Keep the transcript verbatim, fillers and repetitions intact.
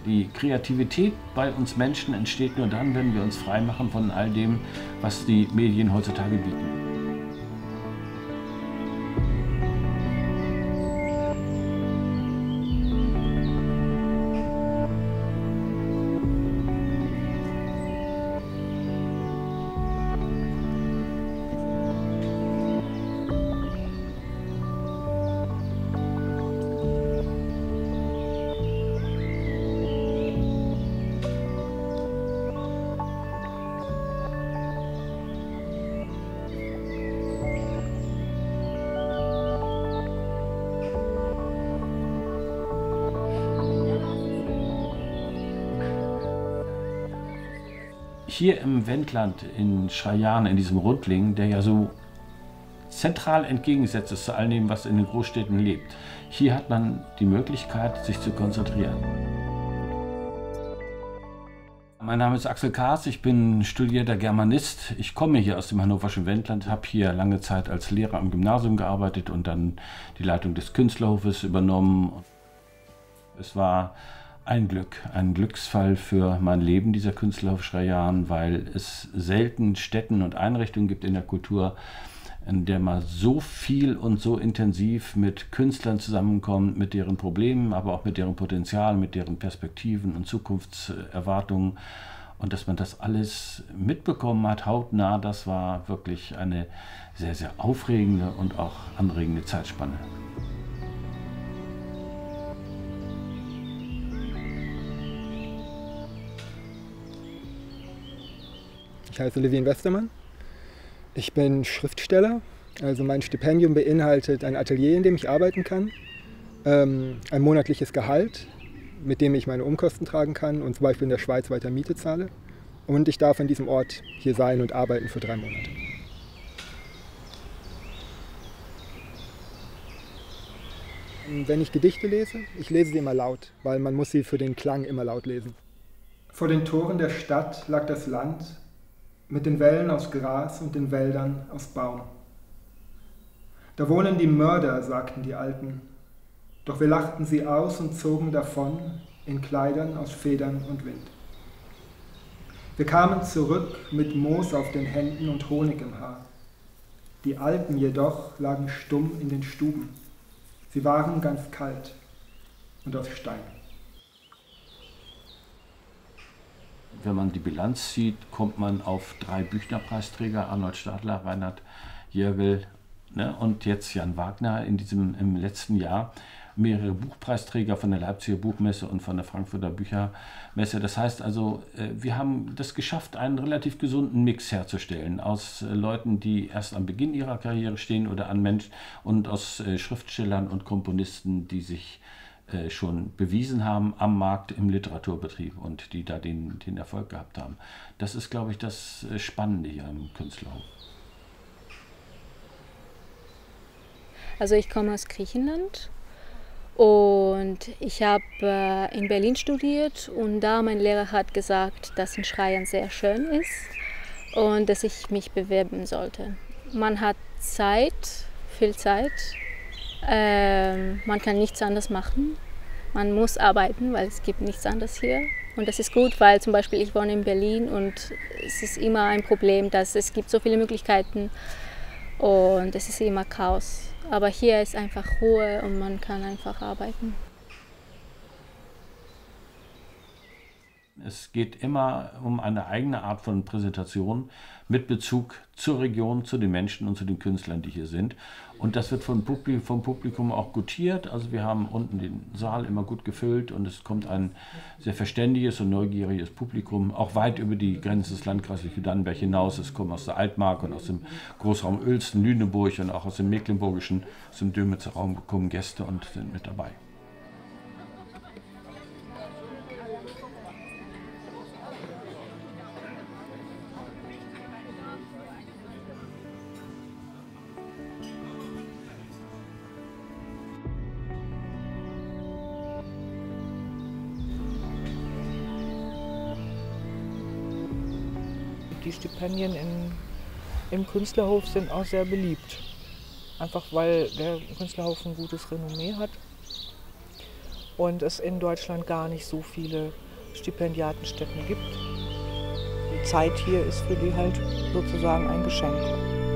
Die Kreativität bei uns Menschen entsteht nur dann, wenn wir uns frei machen von all dem, was die Medien heutzutage bieten. Hier im Wendland in Schreyaan, in diesem Rundling, der ja so zentral entgegengesetzt ist zu all dem, was in den Großstädten lebt, hier hat man die Möglichkeit, sich zu konzentrieren. Mein Name ist Axel Kaas, ich bin studierter Germanist. Ich komme hier aus dem hannoverschen Wendland, habe hier lange Zeit als Lehrer am Gymnasium gearbeitet und dann die Leitung des Künstlerhofes übernommen. Es war ein Glück, ein Glücksfall für mein Leben, dieser Künstlerhof Schreyaan, weil es selten Stätten und Einrichtungen gibt in der Kultur, in der man so viel und so intensiv mit Künstlern zusammenkommt, mit deren Problemen, aber auch mit deren Potenzial, mit deren Perspektiven und Zukunftserwartungen. Und dass man das alles mitbekommen hat, hautnah, das war wirklich eine sehr, sehr aufregende und auch anregende Zeitspanne. Ich heiße Levin Westermann. Ich bin Schriftsteller. Also mein Stipendium beinhaltet ein Atelier, in dem ich arbeiten kann, ähm, ein monatliches Gehalt, mit dem ich meine Umkosten tragen kann und zum Beispiel in der Schweiz weiter Miete zahle. Und ich darf an diesem Ort hier sein und arbeiten für drei Monate. Wenn ich Gedichte lese, ich lese sie immer laut, weil man muss sie für den Klang immer laut lesen. Vor den Toren der Stadt lag das Land, mit den Wällen aus Gras und den Wäldern aus Baum. Da wohnen die Mörder, sagten die Alten, doch wir lachten sie aus und zogen davon in Kleidern aus Federn und Wind. Wir kamen zurück mit Moos auf den Händen und Honig im Haar. Die Alten jedoch lagen stumm in den Stuben. Sie waren ganz kalt und aus Stein. Wenn man die Bilanz sieht, kommt man auf drei Büchner-Preisträger, Arnold Stadler, Reinhard Jergel, ne, und jetzt Jan Wagner in diesem, im letzten Jahr. Mehrere Buchpreisträger von der Leipziger Buchmesse und von der Frankfurter Büchermesse. Das heißt also, wir haben das geschafft, einen relativ gesunden Mix herzustellen aus Leuten, die erst am Beginn ihrer Karriere stehen oder an Menschen und aus Schriftstellern und Komponisten, die sich schon bewiesen haben am Markt im Literaturbetrieb und die da den, den Erfolg gehabt haben. Das ist, glaube ich, das Spannende hier im Künstlerhof. Also ich komme aus Griechenland und ich habe äh, in Berlin studiert und da mein Lehrer hat gesagt, dass in Schreyaan sehr schön ist und dass ich mich bewerben sollte. Man hat Zeit, viel Zeit. Ähm, man kann nichts anderes machen. Man muss arbeiten, weil es gibt nichts anderes hier. Und das ist gut, weil zum Beispiel ich wohne in Berlin und es ist immer ein Problem, dass es gibt so viele Möglichkeiten und es ist immer Chaos. Aber hier ist einfach Ruhe und man kann einfach arbeiten. Es geht immer um eine eigene Art von Präsentation mit Bezug zur Region, zu den Menschen und zu den Künstlern, die hier sind. Und das wird vom Publikum, vom Publikum auch gutiert. Also wir haben unten den Saal immer gut gefüllt und es kommt ein sehr verständiges und neugieriges Publikum, auch weit über die Grenzen des Landkreises Dannenberg hinaus. Es kommen aus der Altmark und aus dem Großraum Uelzen, Lüneburg und auch aus dem Mecklenburgischen, aus dem Dömitzer Raum kommen Gäste und sind mit dabei. Die Stipendien in, im Künstlerhof sind auch sehr beliebt. Einfach weil der Künstlerhof ein gutes Renommee hat. und es in Deutschland gar nicht so viele Stipendiatenstätten gibt. Die Zeit hier ist für die halt sozusagen ein Geschenk.